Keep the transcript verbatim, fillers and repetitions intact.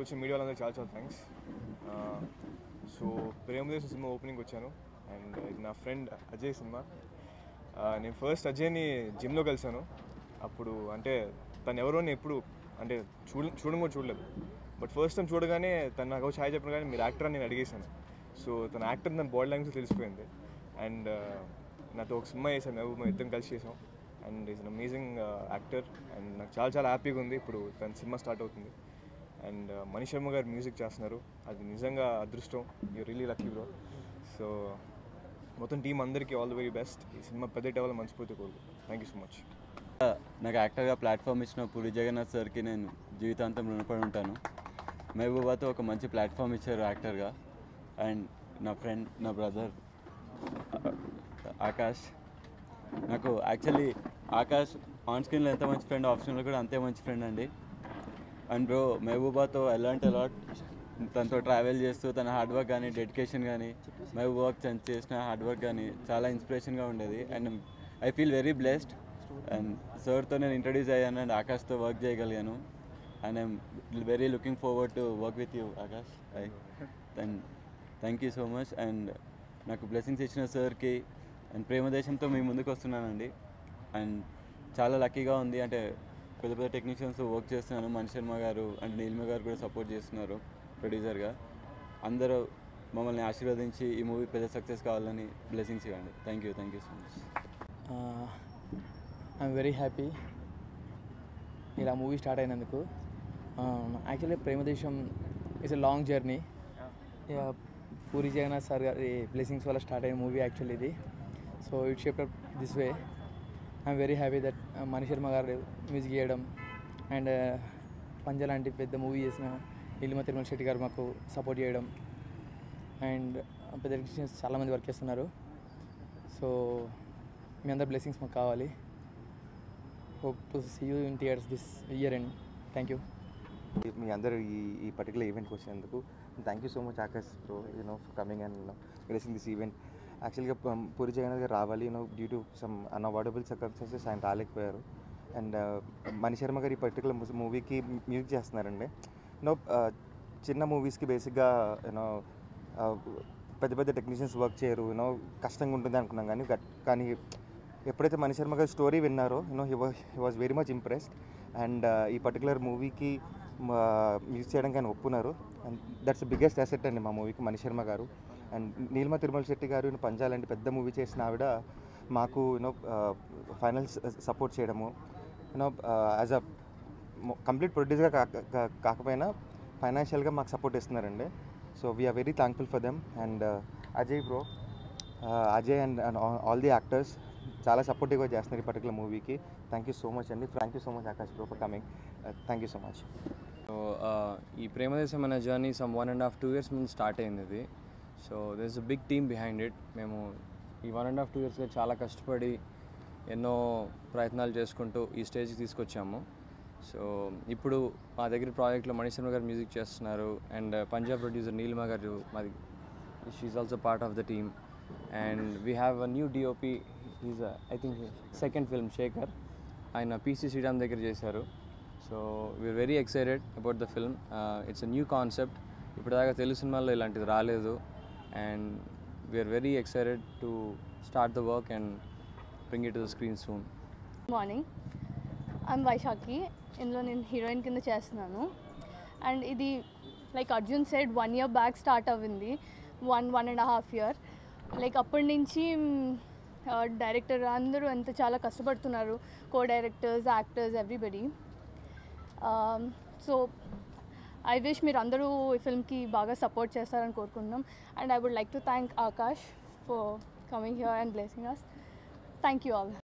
వచ్చిన మీడియా వాళ్ళందరికీ చాలా చాలా thanks. So Premadesam cinema opening వచ్చాను అండ్ ఇది నా ఫ్రెండ్ అజయ్ సినిమా. నేను ఫస్ట్ అజయ్ని జిమ్లో కలిసాను. అప్పుడు అంటే తను ఎవరో నేను ఎప్పుడు అంటే చూడ చూడడం కూడా చూడలేదు. బట్ ఫస్ట్ టైం చూడగానే తను నాకు ఛాయ్ చెప్పిన కానీ మీరు యాక్టర్ అని నేను అడిగేశాను. సో తన యాక్టర్ తన బాడీ లాంగ్వేజ్ తెలిసిపోయింది. అండ్ నాతో ఒక సినిమా చేశాను, మేము మేము ఇద్దరం కలిసి చేసాం. And is an amazing actor and నాకు చాలా చాలా హ్యాపీగా ఉంది. ఇప్పుడు తన సినిమా స్టార్ట్ అవుతుంది అండ్ మణి శర్మ గారు మ్యూజిక్ చేస్తున్నారు. అది నిజంగా అదృష్టం. You really lucky bro. So మొత్తం టీం అందరికీ ఆల్ ది వెరీ బెస్ట్. ఈ సినిమా పెద్ద అవ్వాలి మనస్ఫూర్తి కోరుకు. Thank you so much. నాకు యాక్టర్గా ప్లాట్ఫామ్ ఇచ్చిన పూరి జగన్నాథ్ సార్కి నేను జీవితాంతం రుణపడి ఉంటాను. మహబూబాతో ఒక మంచి ప్లాట్ఫామ్ ఇచ్చారు యాక్టర్గా. అండ్ నా ఫ్రెండ్, నా బ్రదర్ ఆకాష్. నాకు యాక్చువల్లీ ఆకాష్ ఆన్ స్క్రీన్లో ఎంత మంచి ఫ్రెండ్, ఆఫ్ స్క్రీన్లో కూడా అంతే మంచి ఫ్రెండ్ అండి. అండ్ బ్రో మహబూబాతో ఎలాంటి అలాట్ తనతో ట్రావెల్ చేస్తూ తన హార్డ్ వర్క్ కానీ, డెడికేషన్ కానీ, మహబూబాకి తను చేసిన హార్డ్ వర్క్ కానీ చాలా ఇన్స్పిరేషన్గా ఉండేది. And I feel very blessed. And సార్తో నేను ఇంట్రడ్యూస్ అయ్యాను అండ్ ఆకాష్తో వర్క్ చేయగలిగాను. And I'm very looking forward to work with you Akash. I and thank you so much. And నాకు బ్లెస్సింగ్స్ ఇచ్చిన సార్కి అండ్ ప్రేమదేశంతో మీ ముందుకు వస్తున్నానండి. అండ్ చాలా లక్కీగా ఉంది. అంటే పెద్ద పెద్ద టెక్నీషియన్స్ వర్క్ చేస్తున్నాను. మణి శర్మ గారు అండ్ నీలిమ గారు కూడా సపోర్ట్ చేస్తున్నారు ప్రొడ్యూసర్గా. అందరూ మమ్మల్ని ఆశీర్వదించి ఈ మూవీ పెద్ద సక్సెస్ కావాలని బ్లెస్సింగ్స్ ఇవ్వండి. Thank you thank you so much. I'm very happy ఇలా మూవీ స్టార్ట్ అయినందుకు. Actually Premadesam it's a long journey. Puri Jagannadh sir garu blessings వల్ల స్టార్ట్ అయిన మూవీ యాక్చువల్లీ ఇది. So it shaped up this way. I'm very happy that Mani Sharma garu music చేయడం and పంజ లాంటి పెద్ద movie చేసిన నీలిమ తిరుమల శెట్టి గారు మాకు సపోర్ట్ చేయడం అండ్ పెద్ద టెక్నీషియన్స్ చాలామంది వర్క్ చేస్తున్నారు. సో మీ అందరి బ్లెస్సింగ్స్ మాకు కావాలి. Hope to see you in theatres this year and thank you. మీ అందరూ ఈ ఈ పర్టికులర్ ఈవెంట్కి వచ్చినందుకు thank you so much Akash bro, you know for coming and blessing this event. యాక్చువల్గా పూరి జగన్నాథ్ గారు రావాలి, you know due to some unavoidable circumstances ఆయన రాలేకపోయారు. అండ్ మణి శర్మ గారు ఈ పర్టికులర్ మూవీకి మ్యూజిక్ చేస్తున్నారండి. యూనో చిన్న మూవీస్కి బేసిక్గా యూనో పెద్ద పెద్ద టెక్నీషియన్స్ వర్క్ చేయరు, యూనో కష్టంగా ఉంటుంది అనుకున్నాం. కానీ కానీ ఎప్పుడైతే మణి శర్మ గారి స్టోరీ విన్నారో you know he was he was very much impressed. And ఈ పర్టికులర్ మూవీకి మ్యూజిక్ చేయడానికి ఆయన ఒప్పున్నారు. అండ్ దట్స్ బిగ్గెస్ట్ అసెట్ అండి మా మూవీకి మణి శర్మ గారు. అండ్ నీలిమ తిరుమల శెట్టి గారు యూనో పంజాలంటే పెద్ద మూవీ చేసిన ఆవిడ మాకు యూనో ఫైనల్ సపోర్ట్ చేయడము, యూనో యాజ్ అ కంప్లీట్ ప్రొడ్యూసర్గా కాక కాకపోయినా ఫైనాన్షియల్గా మాకు సపోర్ట్ ఇస్తున్నారండి. So we're very thankful for them. And Ajay bro, Ajay and and all the actors చాలా సపోర్టివ్గా చేస్తున్నారు ఈ పర్టికులర్ మూవీకి. థ్యాంక్ యూ సో మచ్ అండి. Thank you so much Akash bro for coming. Thank you so much. So ఈ ప్రేమదేశం అనే journey some one and half two years ముందు స్టార్ట్ అయింది ఇది. So this a big team behind it. మేము ఈ one and half two ఇయర్స్గా చాలా కష్టపడి ఎన్నో ప్రయత్నాలు చేసుకుంటూ ఈ స్టేజ్కి తీసుకొచ్చాము. సో ఇప్పుడు మా దగ్గర ప్రాజెక్ట్లో మణి శర్మ గారు మ్యూజిక్ చేస్తున్నారు అండ్ పంజాబ్ ప్రొడ్యూసర్ నీలిమ గారు మాది she also part of the team. And we have a new DOP. Is I think second film Shekhar, ఆయన పీసీ శ్రీరామ్ దగ్గర చేశారు. So we're very excited about the film. It's a new concept. ఇప్పటిదాకా తెలుగు సినిమాల్లో ఇలాంటిది రాలేదు. And we're very excited to start the work and bring it to the screen soon. Morning, I'm Vaishakhi. ఇందులో నేను heroine కింద చేస్తున్నాను. అండ్ ఇది like Arjun said one year back start అవ్వింది, one one and half year. Like అప్పటి నుంచి director అందరూ ఎంత చాలా కష్టపడుతున్నారు, co directors, actors, everybody. So I wish మీరు అందరూ ఈ ఫిల్మ్కి బాగా సపోర్ట్ చేస్తారని కోరుకుంటున్నాం. And I would like to thank Akash for coming here and blessing us. Thank you all.